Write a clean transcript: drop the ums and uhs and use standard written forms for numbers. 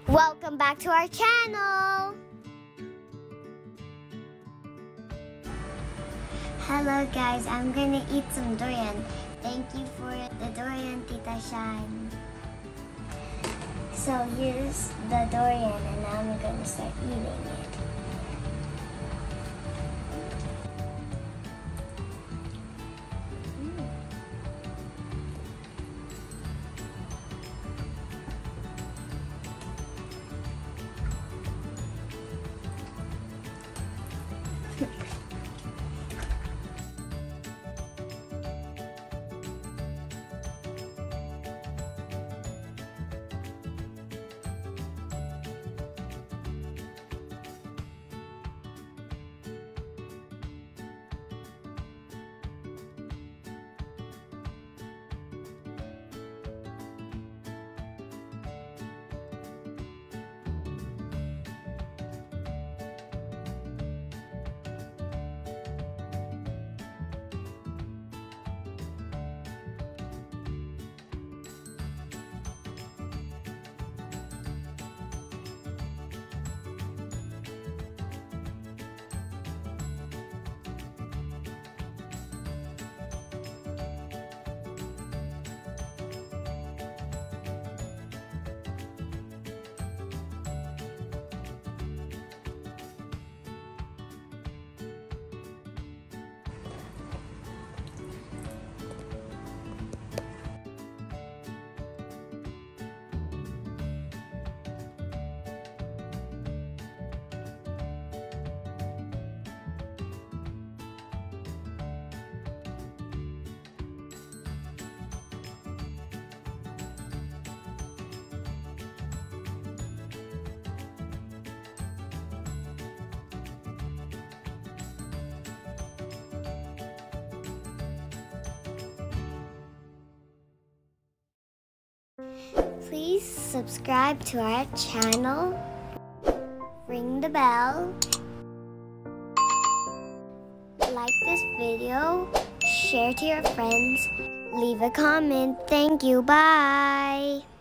Welcome back to our channel! Hello guys, I'm gonna eat some durian. Thank you for the durian, Tita Shine. So here's the durian and now I'm gonna start eating it. Please subscribe to our channel, ring the bell, like this video, share to your friends, leave a comment. Thank you, bye!